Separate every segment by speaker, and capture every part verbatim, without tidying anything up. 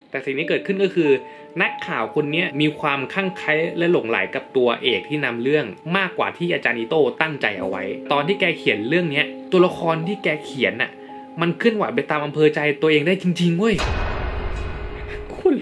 Speaker 1: แต่สิ่งที่เกิดขึ้นก็คือนักข่าวคนนี้มีความคลั่งไคล้และหลงใหลกับตัวเอกที่นำเรื่องมากกว่าที่อาจารย์อิโต้ตั้งใจเอาไว้ตอนที่แกเขียนเรื่องนี้ตัวละครที่แกเขียนน่ะมันเคลื่อนไหวไปตามอำเภอใจตัวเองได้จริงๆเว้ยคุณ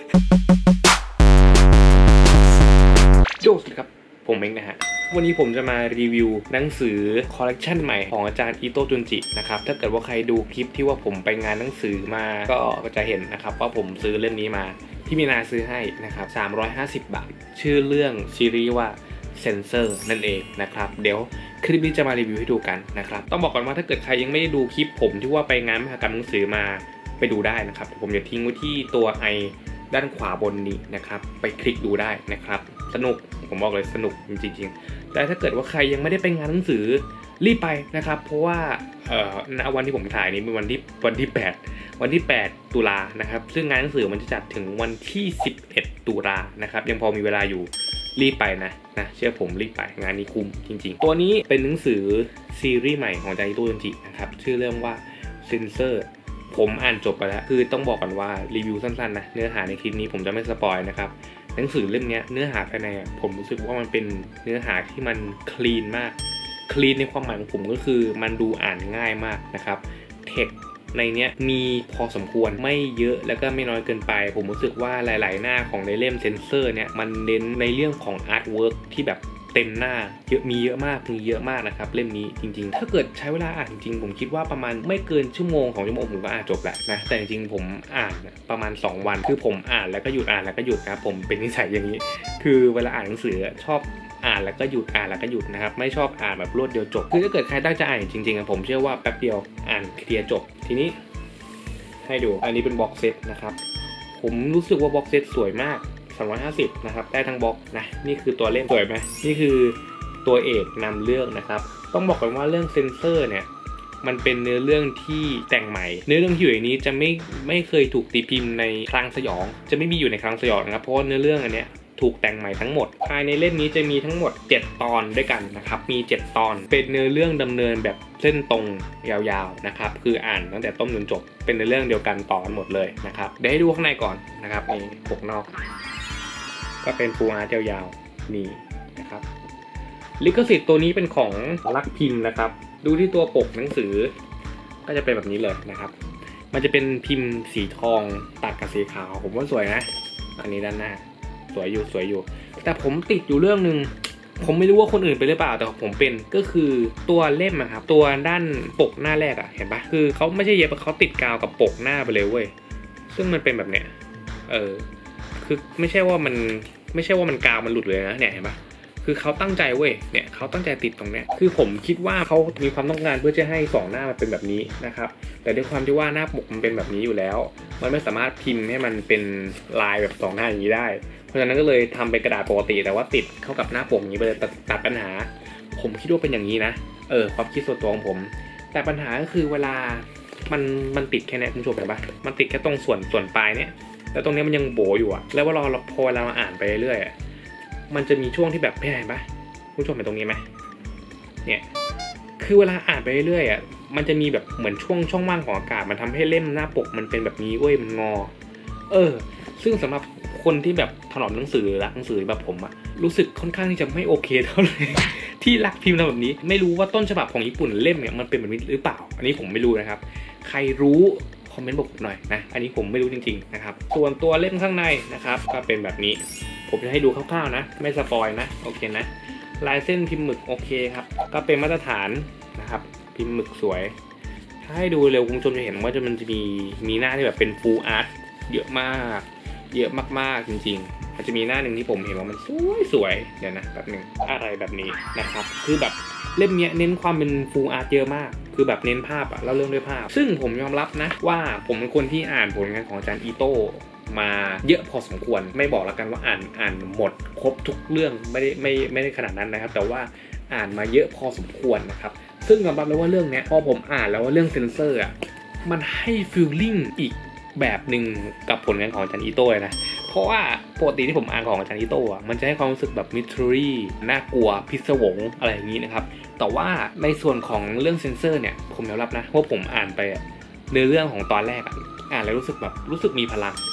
Speaker 1: โจ้ครับผมเองนะฮะวันนี้ผมจะมารีวิวหนังสือคอลเลกชันใหม่ของอาจารย์อิโต้จุนจินะครับถ้าเกิดว่าใครดูคลิปที่ว่าผมไปงานหนังสือมาก็จะเห็นนะครับว่าผมซื้อเล่มนี้มาที่มีนาซื้อให้นะครับสามร้อยห้าสิบบาทชื่อเรื่องซีรีส์ว่าเซนเซอร์นั่นเองนะครับเดี๋ยวคลิปนี้จะมารีวิวให้ดูกันนะครับต้องบอกก่อนว่าถ้าเกิดใครยังไม่ได้ดูคลิปผมที่ว่าไปงานมหกรรมหนังสือมาไปดูได้นะครับผมจะทิ้งไว้ที่ตัวไอด้านขวาบนนี้นะครับไปคลิกดูได้นะครับสนุกผมบอกเลยสนุกจริงๆแต่ถ้าเกิดว่าใครยังไม่ได้ไปงานหนังสือรีบไปนะครับเพราะว่าเอ่อณวันที่ผมถ่ายนี้เป็นวันที่วันที่แปดวันที่แปดตุลานะครับซึ่งงานหนังสือมันจะจัดถึงวันที่สิบเอ็ดตุลานะครับยังพอมีเวลาอยู่รีบไปนะนะเชื่อผมรีบไปงานนี้คุ้มจริงๆตัวนี้เป็นหนังสือซีรีส์ใหม่ของอาจารย์อิโต้จุนจินะครับชื่อเรื่องว่าเซนเซอร์ผมอ่านจบไปแล้วคือต้องบอกก่อนว่ารีวิวสั้นๆนะเนื้อหาในคลิปนี้ผมจะไม่สปอยนะครับหนังสือเล่มนี้เนื้อหาภายในผมรู้สึกว่ามันเป็นเนื้อหาที่มันคลีนมากคลีนในความหมายของผมก็คือมันดูอ่านง่ายมากนะครับเทคในเนี้ยมีพอสมควรไม่เยอะแล้วก็ไม่น้อยเกินไปผมรู้สึกว่าหลายๆหน้าของในเล่มเซนเซอร์เนี่ยมันเน้นในเรื่องของอาร์ตเวิร์กที่แบบเต็มหน้าเยอะมีเยอะมากมีเยอะมากนะครับเล่มนี้จริงๆถ้าเกิดใช้เวลาอ่านจริงๆผมคิดว่าประมาณไม่เกินชั่วโมงของชั่วโมงผมก็อ่านจบแหละนะแต่จริงๆผมอ่านประมาณสองวันคือผมอ่านแล้วก็หยุดอ่านแล้วก็หยุดนะผมเป็นนิสัยอย่างนี้คือเวลาอ่านหนังสือชอบอ่านแล้วก็หยุดอ่านแล้วก็หยุดนะครับไม่ชอบอ่านแบบรวดเดียวจบคือถ้าเกิดใครตั้งใจอ่านจริงๆผมเชื่อว่าแป๊บเดียวอ่านเคลียร์จบทีนี้ให้ดูอันนี้เป็นบ็อกเซตนะครับผมรู้สึกว่าบ็อกเซตสวยมากสามร้อยห้าสิบนะครับได้ทั้งบ็อกนะนี่คือตัวเล่มสวยไหมนี่คือตัวเอกนำเรื่องนะครับต้องบอกก่อนว่าเรื่องเซนเซอร์เนี่ยมันเป็นเนื้อเรื่องที่แต่งใหม่เนื้อเรื่องที่อยู่ในนี้จะไม่ไม่เคยถูกตีพิมพ์ในคลังสยองจะไม่มีอยู่ในคลังสยองนะครับเพราะว่าเนื้อเรื่องอันเนี้ยถูกแต่งใหม่ทั้งหมดภายในเล่มนี้จะมีทั้งหมดเจ็ดตอนด้วยกันนะครับมีเจ็ดตอนเป็นเนื้อเรื่องดำเนินแบบเส้นตรงยาวๆนะครับคืออ่านตั้งแต่ต้นจนจบเป็นเนื้อเรื่องเดียวกันต่อกันหมดเลยนะครับเดี๋ยวให้ดูข้างในก่อนนะครับนี่ปกนอกก็เป็นฟูอาร์ตยาวๆนี่นะครับลิขสิทธิ์ตัวนี้เป็นของลักพิมพ์นะครับดูที่ตัวปกหนังสือก็จะเป็นแบบนี้เลยนะครับมันจะเป็นพิมพ์สีทองตัดกับสีขาวผมว่าสวยนะอันนี้ด้านหน้าสวยอยู่สวยอยู่แต่ผมติดอยู่เรื่องนึงผมไม่รู้ว่าคนอื่นเป็นหรือเปล่าแต่ผมเป็นก็คือตัวเล่มอะครับตัวด้านปกหน้าแรกอะเห็นปะคือเขาไม่ใช่เย็บเขาติดกาวกับปกหน้าไปเลยเว้ยซึ่งมันเป็นแบบเนี้ยเออคือไม่ใช่ว่ามันไม่ใช่ว่ามันกาวมันหลุดเลยนะเนี่ยเห็นปะคือเขาตั้งใจเว้ยเนี่ยเขาตั้งใจติดตรงเนี้ยคือผมคิดว่าเขามีความต้องการเพื่อจะให้สองหน้ามันเป็นแบบนี้นะครับแต่ด้วยความที่ว่าหน้าปกมันเป็นแบบนี้อยู่แล้วมันไม่สามารถพิมพ์ให้มันเป็นลายแบบสองหน้าอย่างนี้ได้เพราะฉะนั้นก็เลยทำเป็นกระดาษปกติแต่ว่าติดเข้ากับหน้าปกอย่างนี้ไปเลยตัดปัญหาผมคิดว่าเป็นอย่างนี้นะเออความคิดส่วนตัวของผมแต่ปัญหาก็คือเวลามันมันติดแค่นี้คุณผู้ชมเห็นปะมันติดแค่ตรงส่วนส่วนปลายเนี้ยแล้วตรงนี้มันยังโบอยู่อะแล้วว่าเราพอเราอ่านไปเรื่อยๆมันจะมีช่วงที่แบบไม่เห็นปะคุณผู้ชมเห็นตรงนี้ไหมเนี่ยคือเวลาอ่านไปเรื่อยๆอ่ะมันจะมีแบบเหมือนช่วงช่องว่างของอากาศมันทำให้เล่มหน้าปกมันเป็นแบบนี้เว้ยมันงอเออซึ่งสำหรับคนที่แบบถนอมหนังสือรักหนังสือแบบผมอะรู้สึกค่อนข้างที่จะไม่โอเคเท่าไหร่ ที่รักพิมพ์ทำแบบนี้ไม่รู้ว่าต้นฉบับของญี่ปุ่นเล่มเนี่ยมันเป็นแบบนี้หรือเปล่าอันนี้ผมไม่รู้นะครับใครรู้คอมเมนต์บอกผมหน่อยนะอันนี้ผมไม่รู้จริงๆนะครับส่วนตัวเล่มข้างในนะครับก็เป็นแบบนี้ผมจะให้ดูคร่าวๆนะไม่สปอยนะโอเคนะลายเส้นพิมพ์หมึกโอเคครับก็เป็นมาตรฐานนะครับพิมพ์หมึกสวยถ้าให้ดูเร็วคุณผู้ชมจะเห็นว่าจะมันจะมีมีหน้าที่แบบเป็นฟูลอาร์ตเยอะมากเยอะมากๆจริงๆมันจะมีหน้าหนึ่งที่ผมเห็นว่ามันสวยๆเดี๋ยวนะแบบหนึ่งอะไรแบบนี้นะครับคือแบบเล่มนี้เน้นความเป็นฟูลอาร์ตเยอะมากคือแบบเน้นภาพอะเล่าเรื่องด้วยภาพซึ่งผมยอมรับนะว่าผมเป็นคนที่อ่านผลงานของอาจารย์อิโต้มาเยอะพอสมควรไม่บอกแล้วกันว่าอ่านอ่านหมดครบทุกเรื่องไม่ได้ไม่ไม่ได้ขนาดนั้นนะครับแต่ว่าอ่านมาเยอะพอสมควรนะครับซึ่งยอมรับเลยว่าเรื่องนี้พอผมอ่านแล้วว่าเรื่องเซนเซอร์อ่ะมันให้ฟีลลิ่งอีกแบบหนึ่งกับผลงานของอาจารย์อิโต้นะเพราะว่าปกติที่ผมอ่านของอาจารย์อิโต้อ่ะมันจะให้ความรู้สึกแบบมิสทรีน่ากลัวพิศวงอะไรอย่างนี้นะครับแต่ว่าในส่วนของเรื่องเซนเซอร์เนี่ยผมยอมรับนะว่าผมอ่านไปเนื้อเรื่องของตอนแรกอ่ะอ่านแล้วรู้สึกแบบรู้สึกมีพลัง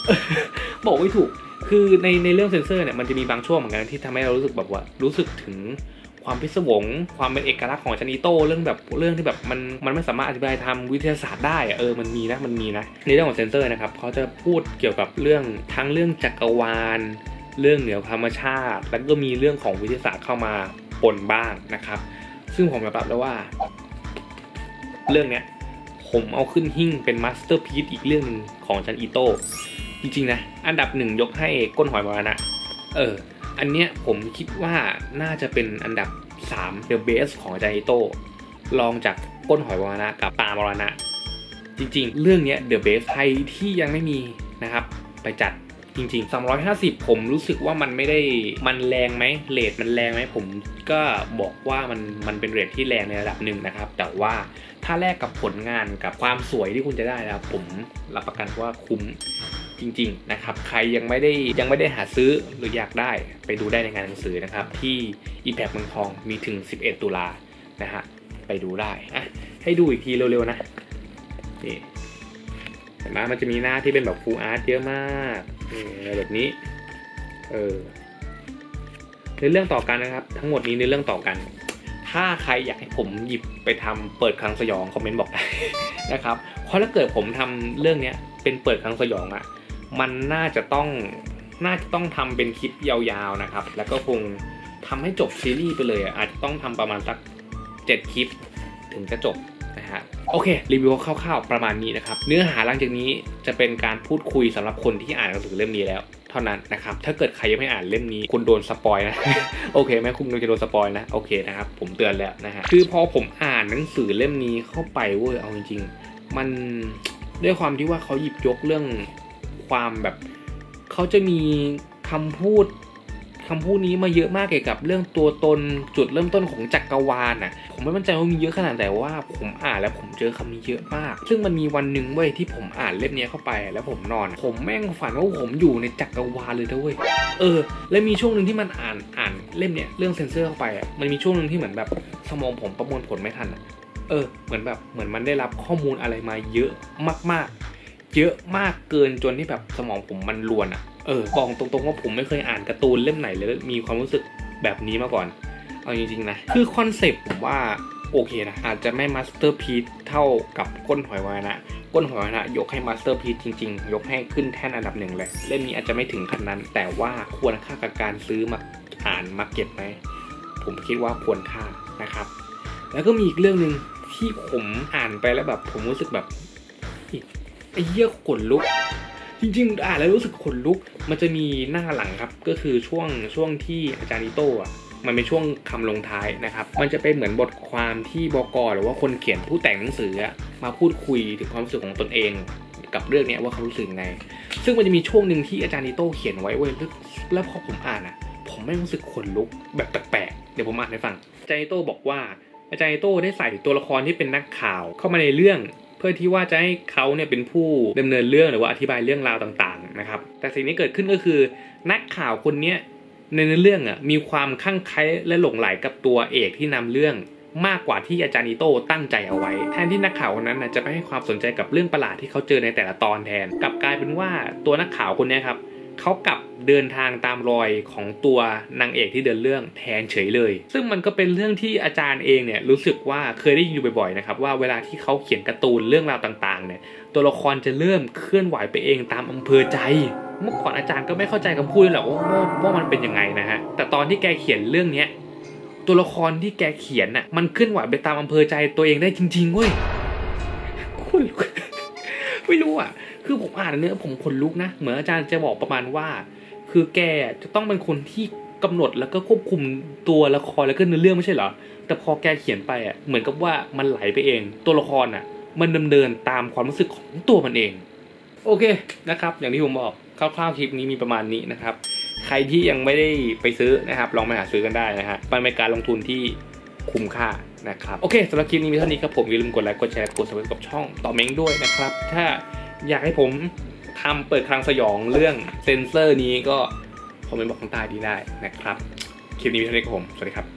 Speaker 1: บอกไม่ถูกคือในในเรื่องเซนเซอร์เนี่ยมันจะมีบางช่วงเหมือนกันที่ทำให้เรารู้สึกแบบว่ารู้สึกถึงความพิศวงความเป็นเอกลักษณ์ของอาจารย์อิโต้เรื่องแบบเรื่องที่แบบมันมันไม่สามารถอธิบายทางวิทยาศาสตร์ได้เออมันมีนะมันมีนะในเรื่องของเซนเซอร์นะครับเขาจะพูดเกี่ยวกับเรื่องทั้งเรื่องจักรวาลเรื่องเหนือธรรมชาติแล้วก็มีเรื่องของวิทยาศาสตร์เข้ามาปนบ้างนะครับซึ่งผมยอมรับแล้วว่าเรื่องเนี้ยผมเอาขึ้นหิ้งเป็นมาสเตอร์พีซอีกเรื่องนึงของอาจารย์อิโต้จริงๆนะอันดับหนึ่งยกให้ก้นหอยมรณะเอออันเนี้ยผมคิดว่าน่าจะเป็นอันดับสาม The Best ของอาจารย์อิโต้รองจากก้นหอยมรณะกับปลามรณะจริงๆเรื่องเนี้ย The Best ใครที่ยังไม่มีนะครับไปจัดจริงๆสามร้อยห้าสิบผมรู้สึกว่ามันไม่ได้มันแรงไหมเรทมันแรงไหมผมก็บอกว่ามันมันเป็นเรทที่แรงในระดับหนึ่งนะครับแต่ว่าถ้าแลกกับผลงานกับความสวยที่คุณจะได้นะครับผมรับประกันว่าคุ้มจริงๆนะครับใครยังไม่ได้ยังไม่ได้หาซื้อหรืออยากได้ไปดูได้ในงานหนังสือนะครับที่ Impact เมืองทองมีถึงสิบเอ็ดตุลานะฮะไปดูได้อ่ะให้ดูอีกทีเร็วๆนะนี่เห็นไหมมันจะมีหน้าที่เป็นแบบฟูลอาร์ตเยอะมากนี่แบบนี้เออในเรื่องต่อกันนะครับทั้งหมดนี้ในเรื่องต่อกันถ้าใครอยากให้ผมหยิบไปทำเปิดคลังสยองคอมเมนต์บอกได้นะครับเพราะถ้าเกิดผมทำเรื่องนี้เป็นเปิดคลังสยองอ่ะมันน่าจะต้องน่าจะต้องทำเป็นคลิปยาวๆนะครับแล้วก็คงทำให้จบซีรีส์ไปเลยอาจจะต้องทำประมาณสักเจ็ดคลิปถึงจะจบนะฮะโอเครีวิวคร่าวๆประมาณนี้นะครับเนื้อหาหลังจากนี้จะเป็นการพูดคุยสำหรับคนที่อ่านหนังสือเล่มนี้แล้วเท่านั้นนะครับถ้าเกิดใครยังไม่อ่านเล่มนี้คุณโดนสปอยนะ โอเคไหมคุณจะโดนสปอยนะโอเคนะครับผมเตือนแล้วนะฮะคือพอผมอ่านหนังสือเล่มนี้เข้าไปเว้ยเอาจริงๆมันด้วยความที่ว่าเขาหยิบยกเรื่องความแบบเขาจะมีคำพูดคำพูดนี้มาเยอะมากเกี่ยวกับเรื่องตัวตนจุดเริ่มต้นของจักรวาลน่ะผมไม่มั่นใจว่ามีเยอะขนาดไหนว่าผมอ่านแล้วผมเจอคำนี้เยอะมากซึ่งมันมีวันหนึ่งเว้ยที่ผมอ่านเล่มนี้เข้าไปแล้วผมนอนผมแม่งฝันว่าผมอยู่ในจักรวาลเลยนะเว้ยเออแล้วมีช่วงหนึ่งที่มันอ่านอ่านเล่มเนี้ยเรื่องเซนเซอร์เข้าไปอ่ะมันมีช่วงหนึ่งที่เหมือนแบบสมองผมประมวลผลไม่ทันอ่ะเออเหมือนแบบเหมือนมันได้รับข้อมูลอะไรมาเยอะมากๆเยอะมากเกินจนที่แบบสมองผมมันรวนอ่ะเออบอกตรงๆว่าผมไม่เคยอ่านการ์ตูนเล่มไหนเลยมีความรู้สึกแบบนี้มาก่อนเอาจริงๆนะคือคอนเซปต์ผมว่าโอเคนะอาจจะไม่มาสเตอร์พีซเท่ากับก้นหอยวายนะก้นหอยวายนะยกให้มาสเตอร์พีซจริงๆยกให้ขึ้นแท่นอันดับหนึ่งเลยเล่มนี้อาจจะไม่ถึงขนาดนั้นแต่ว่าควรค่ากับการซื้อมาอ่านมาเก็บไหมผมคิดว่าควรค่านะครับแล้วก็มีอีกเรื่องนึงที่ผมอ่านไปแล้วแบบผมรู้สึกแบบไอ้เหี้ยขนลุกจริงๆอ่านแล้วรู้สึกขนลุกมันจะมีหน้าหลังครับก็คือช่วงช่วงที่อาจารย์อิโต้อะมันเป็นช่วงคำลงท้ายนะครับมันจะเป็นเหมือนบทความที่บก.หรือว่าคนเขียนผู้แต่งหนังสือมาพูดคุยถึงความรู้สึกของตนเองกับเรื่องนี้ว่าเขารู้สึกไงซึ่งมันจะมีช่วงหนึ่งที่อาจารย์อิโต้เขียนไว้เว้ยแล้วพอผมอ่านอะผมไม่รู้สึกขนลุกแบบแปลกๆเดี๋ยวผมอ่านให้ฟังอาจารย์อิโต้บอกว่าอาจารย์อิโต้ได้ใส่ตัวละครที่เป็นนักข่าวเข้ามาในเรื่องเพื่อที่ว่าจะให้เขาเนี่ยเป็นผู้ดำเนินเรื่องหรือว่าอธิบายเรื่องราวต่างๆนะครับแต่สิ่งที่เกิดขึ้นก็คือนักข่าวคนนี้ในเรื่องอ่ะมีความคลั่งไคล้และหลงไหลกับตัวเอกที่นำเรื่องมากกว่าที่อาจารย์อิโต้ตั้งใจเอาไว้แทนที่นักข่าวคนนั้นจะไปให้ความสนใจกับเรื่องประหลาดที่เขาเจอในแต่ละตอนแทนกลับกลายเป็นว่าตัวนักข่าวคนนี้ครับเขากลับเดินทางตามรอยของตัวนางเอกที่เดินเรื่องแทนเฉยเลยซึ่งมันก็เป็นเรื่องที่อาจารย์เองเนี่ยรู้สึกว่าเคยได้ยินอยู่บ่อยๆนะครับว่าเวลาที่เขาเขียนการ์ตูนเรื่องราวต่างๆเนี่ยตัวละครจะเริ่มเคลื่อนไหวไปเองตามอำเภอใจเมื่อก่อนอาจารย์ก็ไม่เข้าใจคำพูดเลยหรอกว่าว่ามันเป็นยังไงนะฮะแต่ตอนที่แกเขียนเรื่องเนี้ยตัวละครที่แกเขียนน่ะมันเคลื่อนไหวไปตามอำเภอใจตัวเองได้จริงๆเว้ยคุณไม่รู้อ่ะคือผมอ่านเนื้อผมขนลุกนะเหมือนอาจารย์จะบอกประมาณว่าคือแกจะต้องเป็นคนที่กำหนดแล้วก็ควบคุมตัวละครแล้วก็เนื้อเรื่องไม่ใช่เหรอแต่พอแกเขียนไปอ่ะเหมือนกับว่ามันไหลไปเองตัวละครอ่ะมันดำเนินตามความรู้สึกของตัวมันเองโอเคนะครับอย่างที่ผมบอกคร่าวๆคลิปนี้มีประมาณนี้นะครับใครที่ยังไม่ได้ไปซื้อนะครับลองไปหาซื้อกันได้นะฮะมันเป็นการลงทุนที่คุ้มค่านะครับโอเคสำหรับคลิปนี้มีเท่านี้ครับผมอย่าลืมกดไลค์กดแชร์กด ซับสไครบ์ กับช่องต่อเม้งด้วยนะครับถ้าอยากให้ผมทำเปิดคลังสยองเรื่องเซนเซอร์นี้ก็คอมเมนต์บอกข้างใต้ดีได้นะครับคลิปนี้มีเท่านี้ครับผมสวัสดีครับ